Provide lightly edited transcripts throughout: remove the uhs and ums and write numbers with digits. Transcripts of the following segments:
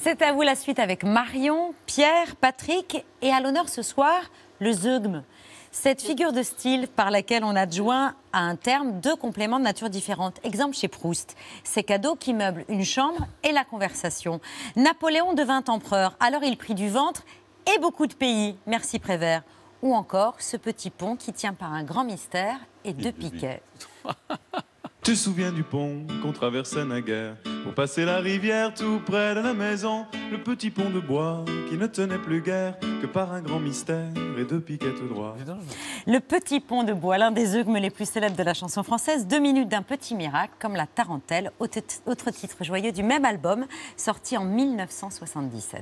C'est à vous la suite avec Marion, Pierre, Patrick et à l'honneur ce soir, le zeugme. Cette figure de style par laquelle on adjoint à un terme deux compléments de nature différente. Exemple chez Proust, ces cadeaux qui meublent une chambre et la conversation. Napoléon devint empereur, alors il prit du ventre et beaucoup de pays. Merci Prévert. Ou encore ce petit pont qui tient par un grand mystère et deux piquets. Tu te souviens du pont qu'on traversait naguère pour passer la rivière tout près de la maison, le petit pont de bois qui ne tenait plus guère que par un grand mystère et deux piquets tout droit. Le petit pont de bois, l'un des zeugmes les plus célèbres de la chanson française, 2 minutes d'un petit miracle, comme la tarentelle, autre titre joyeux du même album, sorti en 1977.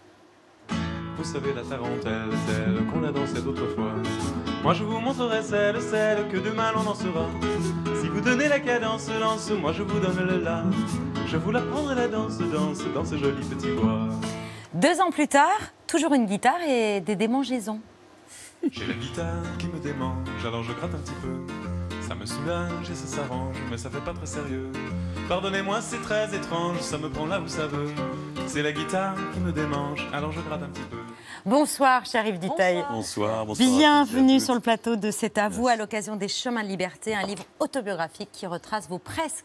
Vous savez la tarentelle, celle qu'on a dansée d'autrefois. Moi je vous montrerai celle que demain l'on dansera. Si vous donnez la cadence, danse, moi je vous donne le la. Je vous l'apprendrai la danse, dans ce joli petit bois. 2 ans plus tard, toujours une guitare et des démangeaisons. J'ai la guitare qui me démange, alors je gratte un petit peu. Ça me soulage et ça s'arrange, mais ça fait pas très sérieux. Pardonnez-moi, c'est très étrange, ça me prend là où ça veut. C'est la guitare qui me démange, alors je gratte un petit peu. Bonsoir, cher Yves Dutheil. Bonsoir. Bienvenue sur le plateau de C'est à vous, à l'occasion des Chemins de Liberté, un livre autobiographique qui retrace vos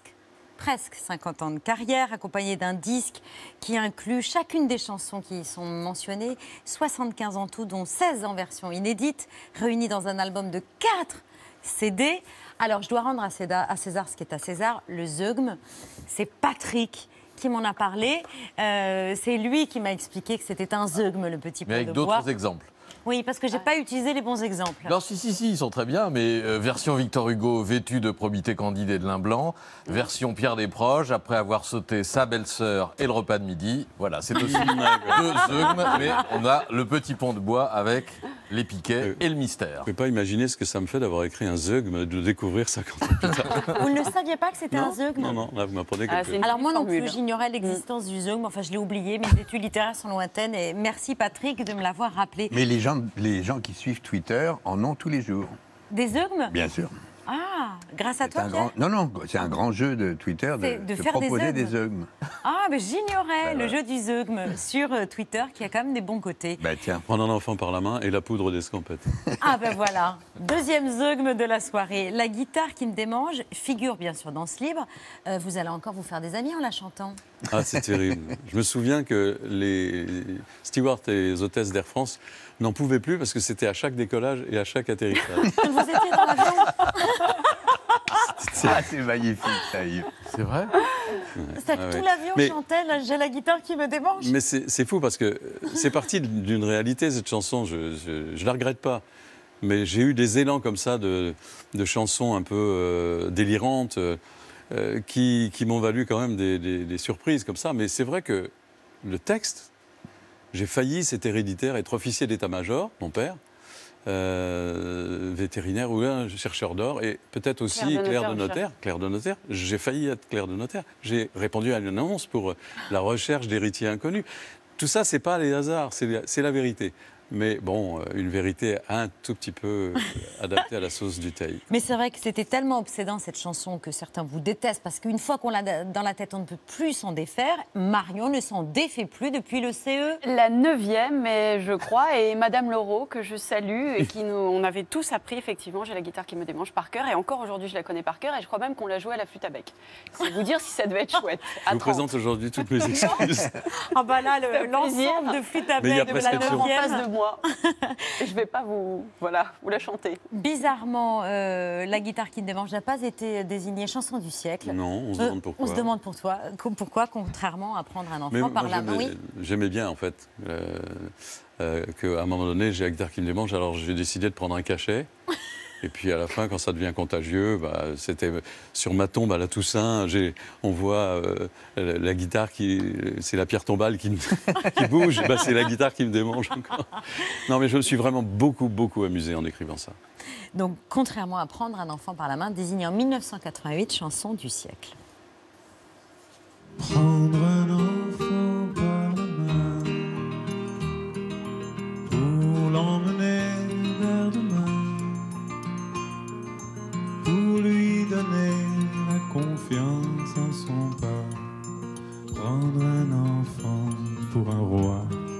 presque 50 ans de carrière, accompagné d'un disque qui inclut chacune des chansons qui y sont mentionnées, 75 en tout, dont 16 en version inédite, réunies dans un album de 4 CD. Alors, je dois rendre à César ce qui est à César, le zeugme. C'est Patrick qui m'en a parlé. C'est lui qui m'a expliqué que c'était un zeugme, le petit pont de bois. Mais avec d'autres exemples. Oui, parce que je n'ai pas utilisé les bons exemples. Non, si, ils sont très bien, mais version Victor Hugo, vêtu de probité candide et de lin blanc, version Pierre Desproges, après avoir sauté sa belle-sœur et le repas de midi. Voilà, c'est aussi 2 zeugmes, mais on a le petit pont de bois avec les piquets et le mystère. Vous ne pouvez pas imaginer ce que ça me fait d'avoir écrit un zeugme, de découvrir 50 ans plus tard. Vous ne saviez pas que c'était un zeugme? Non, là vous m'apprenez quelque chose. Alors moi non plus, j'ignorais l'existence du zeugme, enfin je l'ai oublié, mes études littéraires sont lointaines et merci Patrick de me l'avoir rappelé. Mais les gens qui suivent Twitter en ont tous les jours. Des zeugmes? Bien sûr. Ah, grâce à toi, Pierre? Non, c'est un grand jeu de Twitter de faire proposer des des zeugmes. Ah, mais j'ignorais le voilà. jeu du zeugme sur Twitter qui a quand même des bons côtés. Tiens. Prendre un enfant par la main et la poudre d'escampette. Ah ben voilà, deuxième zeugme de la soirée. La guitare qui me démange figure bien sûr dans ce livre. Vous allez encore vous faire des amis en la chantant. Ah, c'est terrible. Je me souviens que les stewards et les hôtesses d'Air France n'en pouvaient plus parce que c'était à chaque décollage et à chaque atterrissage. Vous étiez dans l'avion? Ah, c'est magnifique, ça, Yves. C'est vrai? C'est que tout l'avion chantait, là, j'ai la guitare qui me démange. Mais c'est fou parce que c'est parti d'une réalité, cette chanson. Je la regrette pas. Mais j'ai eu des élans comme ça de chansons un peu délirantes qui m'ont valu quand même des surprises comme ça. Mais c'est vrai que le texte, j'ai failli, c'est héréditaire, être officier d'état-major, mon père, vétérinaire ou un chercheur d'or, et peut-être aussi clerc de notaire. J'ai failli être clerc de notaire. J'ai répondu à une annonce pour la recherche d'héritiers inconnus. Tout ça, c'est pas les hasards, c'est la vérité. Mais bon, une vérité un tout petit peu adaptée à la sauce du Dutheil. Mais c'est vrai que c'était tellement obsédant cette chanson que certains vous détestent parce qu'une fois qu'on l'a dans la tête, on ne peut plus s'en défaire. Marion ne s'en défait plus depuis le CE. La 9e, je crois, et Madame Laureau, que je salue, et on avait tous appris, effectivement, j'ai la guitare qui me démange par cœur, et encore aujourd'hui, je la connais par cœur, et je crois même qu'on l'a jouée à la flûte à bec. C'est vous dire si ça devait être chouette. Je vous présente aujourd'hui toutes mes excuses. Ah bah là, l'ensemble de flûte à bec de la 9e. Moi. Je ne vais pas vous la chanter. Bizarrement, la guitare qui ne démange n'a pas été désignée chanson du siècle. Non, on se demande pourquoi. On se demande pourquoi, contrairement à prendre un enfant par la main. J'aimais bien, en fait, qu'à un moment donné, j'ai la guitare qui me démange, alors j'ai décidé de prendre un cachet. Et puis à la fin, quand ça devient contagieux, c'était sur ma tombe à la Toussaint, on voit la guitare c'est la pierre tombale qui bouge, c'est la guitare qui me démange encore. Non, mais je me suis vraiment beaucoup amusé en écrivant ça. Donc, contrairement à prendre un enfant par la main, désigné en 1988 chanson du siècle. Prendre un enfant par la main pour l'emmener vers demain. Pour lui donner la confiance en son pas, prendre un enfant pour un roi.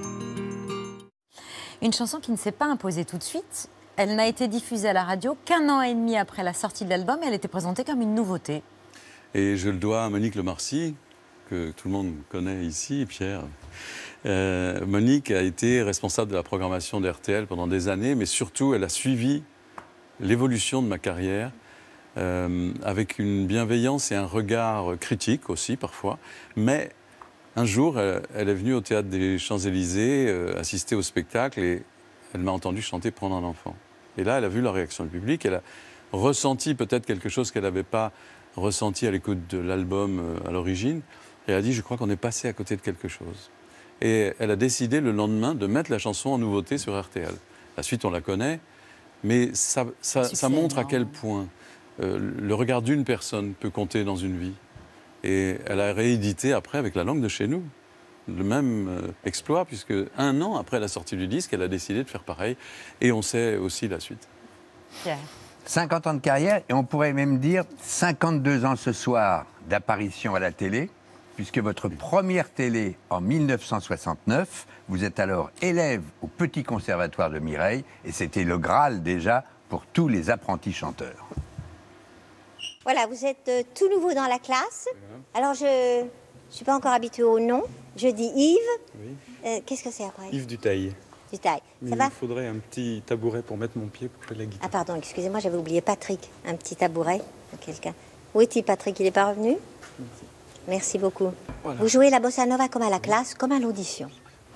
Une chanson qui ne s'est pas imposée tout de suite. Elle n'a été diffusée à la radio qu'1 an et demi après la sortie de l'album et elle était présentée comme une nouveauté. Et je le dois à Monique Lemarcy, que tout le monde connaît ici, Pierre. Monique a été responsable de la programmation d'RTL pendant des années, mais surtout, elle a suivi l'évolution de ma carrière avec une bienveillance et un regard critique aussi, parfois. Mais un jour, elle est venue au Théâtre des Champs-Élysées assister au spectacle et elle m'a entendu chanter « Prendre un enfant ». Et là, elle a vu la réaction du public, elle a ressenti peut-être quelque chose qu'elle n'avait pas ressenti à l'écoute de l'album à l'origine. Et elle a dit, je crois qu'on est passé à côté de quelque chose. Et elle a décidé le lendemain de mettre la chanson en nouveauté sur RTL. La suite, on la connaît, mais ça montre à quel point le regard d'une personne peut compter dans une vie. Et elle a réédité après avec la langue de chez nous le même exploit, puisque 1 an après la sortie du disque, elle a décidé de faire pareil. Et on sait aussi la suite. Pierre. 50 ans de carrière, et on pourrait même dire 52 ans ce soir d'apparition à la télé, puisque votre première télé en 1969, vous êtes alors élève au Petit Conservatoire de Mireille, et c'était le Graal déjà pour tous les apprentis chanteurs. Voilà, vous êtes tout nouveau dans la classe. Alors, je ne suis pas encore habituée au nom. Je dis Yves. Oui. Qu'est-ce que c'est après? Yves Dutail. Dutail. Mais Ça va? il faudrait un petit tabouret pour mettre mon pied pour jouer de la guitare. Ah pardon, excusez-moi, j'avais oublié Patrick. Un petit tabouret pour quelqu'un. Où est-il, Patrick? Il n'est pas revenu? Merci beaucoup. Voilà. Vous jouez la bossa nova comme à la classe, comme à l'audition.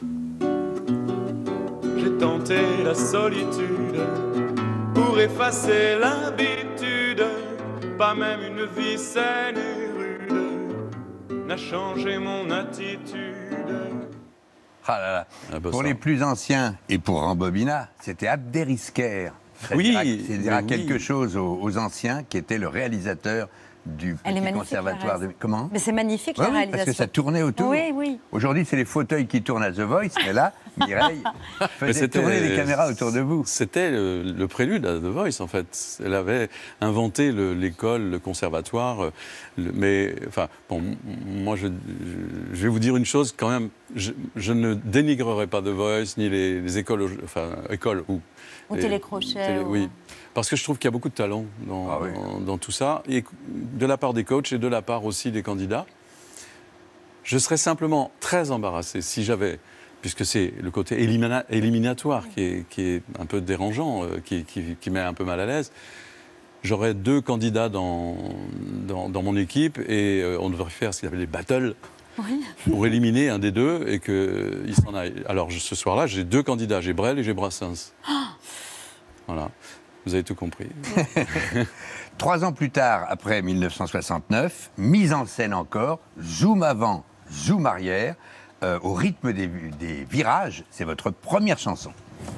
J'ai tenté la solitude pour effacer l'habitude. Pas même une vie saine et rude n'a changé mon attitude. Ah là là. Ah bah Pour ça. les plus anciens et pour Rambobina, c'était Abderrysquer. Ça Oui, dira mais quelque oui. chose aux anciens, qui était le réalisateur du Elle est Petit magnifique, Conservatoire la de... Comment? Mais c'est magnifique Ouais, la oui, réalisation. parce que ça tournait autour. Oui, oui. Aujourd'hui, c'est les fauteuils qui tournent à The Voice, mais là, Mireille faisait tourner les caméras autour de vous. C'était le prélude à The Voice, en fait. Elle avait inventé l'école, le conservatoire. Mais, enfin, bon, moi, je vais vous dire une chose, quand même. Je ne dénigrerai pas The Voice, ni les écoles, enfin, écoles ou télécrochet. Oui, parce que je trouve qu'il y a beaucoup de talent dans tout ça, et de la part des coachs et de la part aussi des candidats. Je serais simplement très embarrassé si j'avais, puisque c'est le côté éliminatoire qui est un peu dérangeant, qui met un peu mal à l'aise. J'aurais 2 candidats dans mon équipe et on devrait faire ce qu'il appelle les battles. Oui. Pour éliminer un des 2 et qu'il s'en aille. Alors ce soir-là, j'ai 2 candidats, j'ai Brel et j'ai Brassens. Voilà, vous avez tout compris. 3 ans plus tard, après 1969, mise en scène encore, zoom avant, zoom arrière, au rythme des virages, c'est votre première chanson.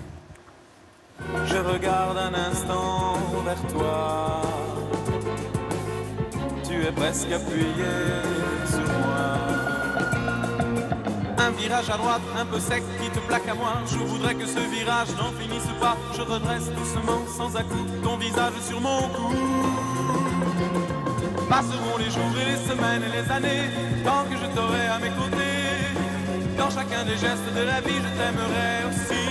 Je regarde un instant vers toi. Tu es presque appuyé sur moi. Un virage à droite, un peu sec, qui te plaque à moi. Je voudrais que ce virage n'en finisse pas. Je redresse doucement, sans à-coups, ton visage sur mon cou. Passeront les jours et les semaines et les années, tant que je t'aurai à mes côtés. Dans chacun des gestes de la vie, je t'aimerai aussi.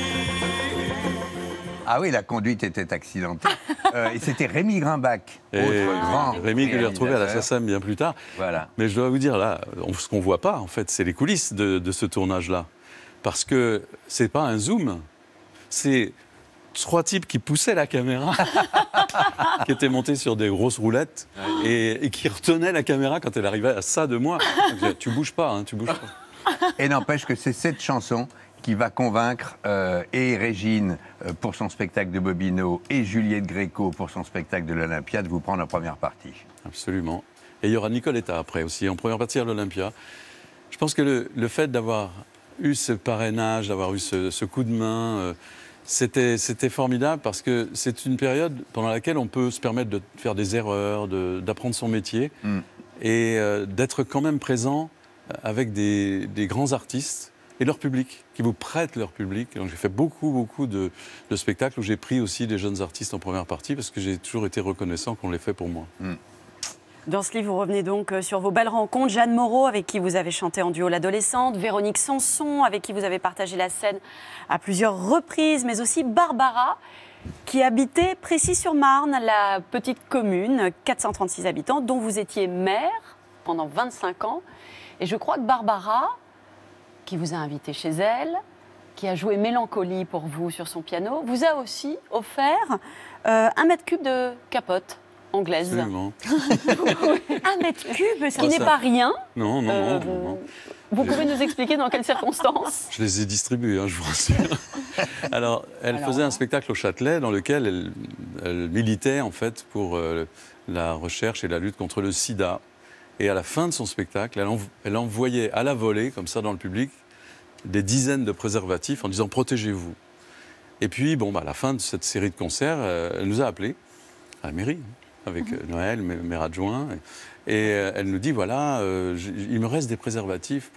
Ah oui, la conduite était accidentée. Et c'était Rémi Grimbach, autre grand Rémi que j'ai retrouvé à la réalisateur. SACEM bien plus tard. Voilà. Mais je dois vous dire, là, ce qu'on ne voit pas, en fait, c'est les coulisses de ce tournage-là. Parce que c'est pas un zoom, c'est 3 types qui poussaient la caméra, qui étaient montés sur des grosses roulettes et qui retenaient la caméra quand elle arrivait à ça de moi. Donc, tu bouges pas, hein, tu bouges pas. Et n'empêche que c'est cette chanson qui va convaincre et Régine pour son spectacle de Bobino et Juliette Gréco pour son spectacle de l'Olympia de vous prendre en première partie. Absolument. Et il y aura Nicoletta après aussi, en première partie à l'Olympia. Je pense que le fait d'avoir eu ce parrainage, d'avoir eu ce coup de main, c'était formidable parce que c'est une période pendant laquelle on peut se permettre de faire des erreurs, d'apprendre son métier et d'être quand même présent avec des grands artistes et leur public, qui vous prêtent leur public. Donc j'ai fait beaucoup de spectacles où j'ai pris aussi des jeunes artistes en première partie parce que j'ai toujours été reconnaissant qu'on les fait pour moi. Dans ce livre, vous revenez donc sur vos belles rencontres. Jeanne Moreau, avec qui vous avez chanté en duo l'adolescente, Véronique Sanson, avec qui vous avez partagé la scène à plusieurs reprises, mais aussi Barbara, qui habitait Précy-sur-Marne, la petite commune, 436 habitants, dont vous étiez maire pendant 25 ans. Et je crois que Barbara, qui vous a invité chez elle, qui a joué Mélancolie pour vous sur son piano, vous a aussi offert 1 mètre cube de capote anglaise. Absolument. 1 mètre cube, ce qui n'est pas rien. Non, non, non, non. Vous pouvez nous expliquer dans quelles circonstances? Je les ai distribués, hein, je vous rassure. Alors, elle faisait un spectacle au Châtelet dans lequel elle militait en fait pour la recherche et la lutte contre le sida. Et à la fin de son spectacle, elle envoyait à la volée, comme ça dans le public, des dizaines de préservatifs en disant « protégez-vous ». Et puis, bon, à la fin de cette série de concerts, elle nous a appelés à la mairie, avec Noël, maire adjoint. Et elle nous dit, voilà, il me reste des préservatifs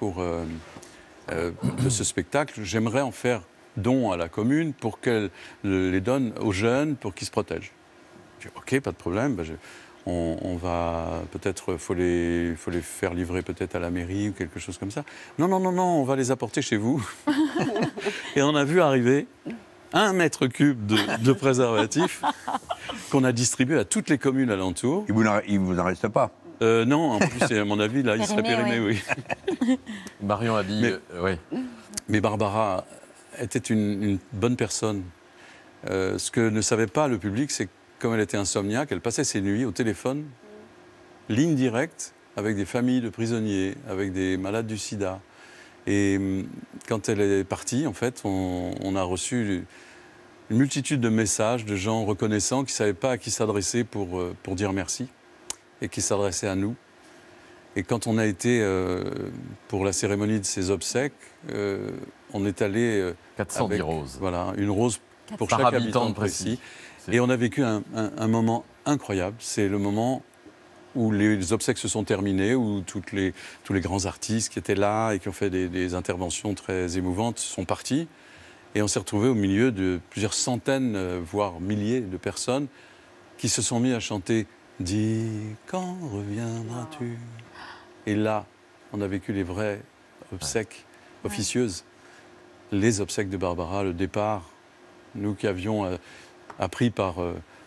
de ce spectacle. J'aimerais en faire don à la commune pour qu'elle les donne aux jeunes pour qu'ils se protègent. Je dis, OK, pas de problème. On va peut-être, faut les faire livrer peut-être à la mairie ou quelque chose comme ça. Non, non, non, non, on va les apporter chez vous. Et on a vu arriver 1 mètre cube de préservatifs qu'on a distribué à toutes les communes alentours. Il vous en reste pas? Non, en plus, à mon avis, là, il serait périmé, oui. Marion a dit, oui. Mais Barbara était une bonne personne. Ce que ne savait pas le public, c'est que comme elle était insomniaque, elle passait ses nuits au téléphone, ligne directe, avec des familles de prisonniers, avec des malades du sida. Et quand elle est partie, en fait, on a reçu une multitude de messages de gens reconnaissants qui ne savaient pas à qui s'adresser pour dire merci et qui s'adressaient à nous. Et quand on a été pour la cérémonie de ses obsèques, on est allé 410 avec, roses. Voilà, une rose pour par chaque habitant de Précy. Et on a vécu un moment incroyable. C'est le moment où les obsèques se sont terminées, où tous les grands artistes qui étaient là et qui ont fait des interventions très émouvantes sont partis. Et on s'est retrouvés au milieu de plusieurs centaines, voire milliers de personnes qui se sont mis à chanter « Dis, quand reviendras-tu » Et là, on a vécu les vraies obsèques officieuses. Les obsèques de Barbara, le départ. Nous qui avions appris par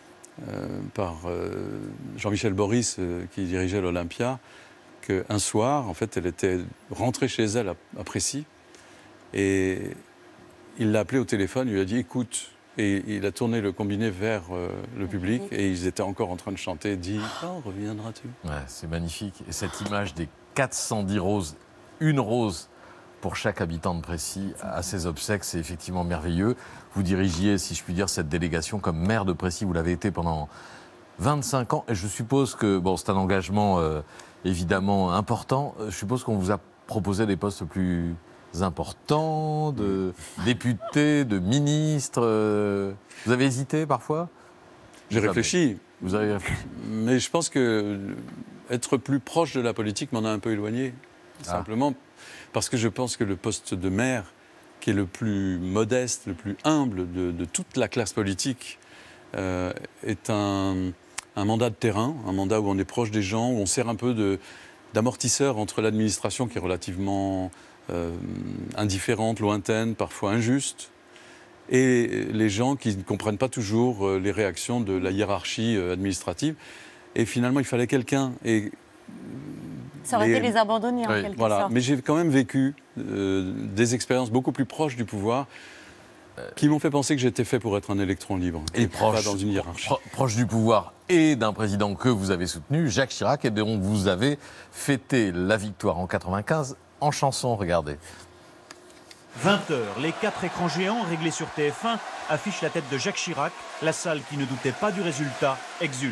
Jean-Michel Boris, qui dirigeait l'Olympia, qu'un soir, en fait, elle était rentrée chez elle à Précy. Et il l'a appelée au téléphone, il lui a dit « Écoute ». Et il a tourné le combiné vers le public et ils étaient encore en train de chanter « Dis, quand reviendras-tu » Ouais, c'est magnifique. Et cette image des 410 roses, une rose pour chaque habitant de Précy à ses obsèques, c'est effectivement merveilleux. Vous dirigiez, si je puis dire, cette délégation comme maire de Précy. Vous l'avez été pendant 25 ans. Et je suppose que, bon, c'est un engagement évidemment important. Je suppose qu'on vous a proposé des postes plus importants, de députés, de ministres. Vous avez hésité parfois? J'ai réfléchi. Vous avez réfléchi. Mais je pense que être plus proche de la politique m'en a un peu éloigné. Simplement parce que je pense que le poste de maire, qui est le plus modeste, le plus humble de toute la classe politique, est un mandat de terrain, un mandat où on est proche des gens, où on sert un peu d'amortisseur entre l'administration qui est relativement indifférente, lointaine, parfois injuste, et les gens qui ne comprennent pas toujours les réactions de la hiérarchie administrative. Et finalement, il fallait quelqu'un. Ça aurait été les abandonner en quelque sorte. Mais j'ai quand même vécu des expériences beaucoup plus proches du pouvoir qui m'ont fait penser que j'étais fait pour être un électron libre et pas dans une hiérarchie. Proche du pouvoir et d'un président que vous avez soutenu, Jacques Chirac, et dont vous avez fêté la victoire en 95 en chanson, regardez. 20h, les 4 écrans géants réglés sur TF1 affichent la tête de Jacques Chirac. La salle qui ne doutait pas du résultat exulte.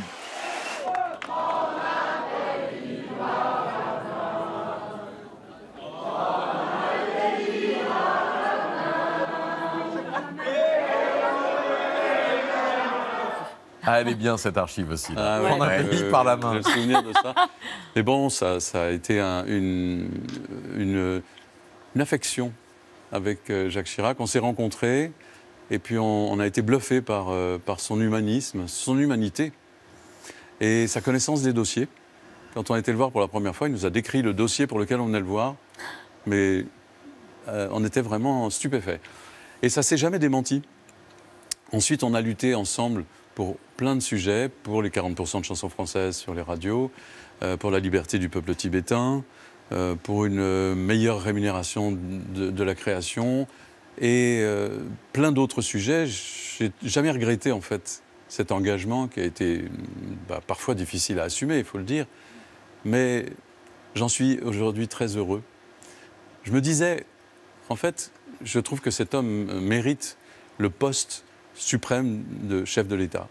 Ah, elle est bien cette archive aussi. Ah, on a mis par la main. J'ai le souvenir de ça. Mais bon, ça a été une affection avec Jacques Chirac. On s'est rencontrés et puis on a été bluffés par son humanisme, son humanité et sa connaissance des dossiers. quand on a été le voir pour la première fois, il nous a décrit le dossier pour lequel on venait le voir. Mais on était vraiment stupéfaits. Et ça ne s'est jamais démenti. Ensuite, on a lutté ensemble pour plein de sujets, pour les 40% de chansons françaises sur les radios, pour la liberté du peuple tibétain, pour une meilleure rémunération de la création et plein d'autres sujets. J'ai jamais regretté en fait cet engagement qui a été parfois difficile à assumer, il faut le dire, mais j'en suis aujourd'hui très heureux. Je me disais, en fait, je trouve que cet homme mérite le poste suprême de chef de l'État.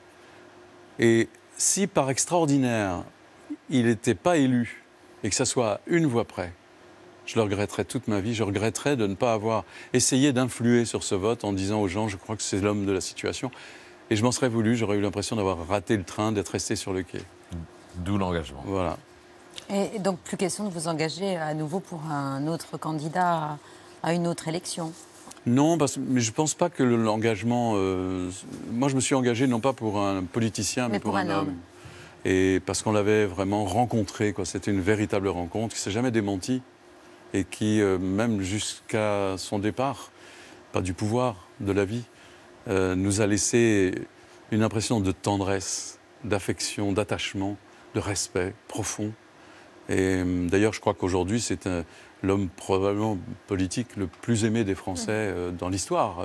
Et si par extraordinaire, il n'était pas élu et que ça soit à une voix près, je le regretterais toute ma vie. Je regretterais de ne pas avoir essayé d'influer sur ce vote en disant aux gens, je crois que c'est l'homme de la situation. Et je m'en serais voulu, j'aurais eu l'impression d'avoir raté le train, d'être resté sur le quai. D'où l'engagement. Voilà. Et donc, plus question de vous engager à nouveau pour un autre candidat à une autre élection? Non, mais je ne pense pas que l'engagement... moi, je me suis engagé non pas pour un politicien, mais pour un homme. Et parce qu'on l'avait vraiment rencontré, quoi. C'était une véritable rencontre qui ne s'est jamais démentie et qui, même jusqu'à son départ, pas du pouvoir, de la vie, nous a laissé une impression de tendresse, d'affection, d'attachement, de respect profond. Et d'ailleurs, je crois qu'aujourd'hui, c'est l'homme probablement politique le plus aimé des Français dans l'histoire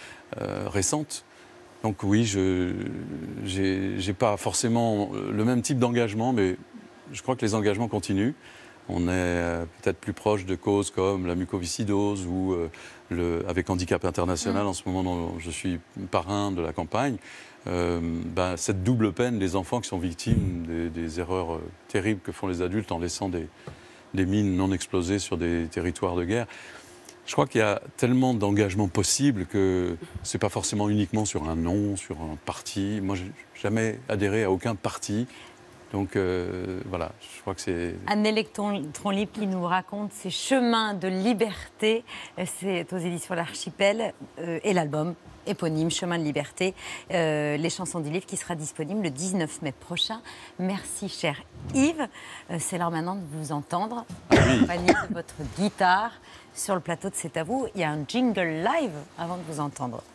récente. Donc oui, je n'ai pas forcément le même type d'engagement, mais je crois que les engagements continuent. On est peut-être plus proche de causes comme la mucoviscidose ou avec Handicap International, en ce moment dont je suis parrain de la campagne. Cette double peine des enfants qui sont victimes des erreurs terribles que font les adultes en laissant des mines non explosées sur des territoires de guerre. Je crois qu'il y a tellement d'engagements possibles que ce n'est pas forcément uniquement sur un nom, sur un parti. Moi, je n'ai jamais adhéré à aucun parti. Donc voilà, je crois que c'est... Anne Electron-Libre qui nous raconte ses chemins de liberté. C'est aux éditions L'Archipel et l'album éponyme, Chemin de liberté, les chansons du livre qui sera disponible le 19 mai prochain. Merci, cher Yves. C'est l'heure maintenant de vous entendre, accompagné de votre guitare sur le plateau de C'est à vous. Il y a un jingle live avant de vous entendre.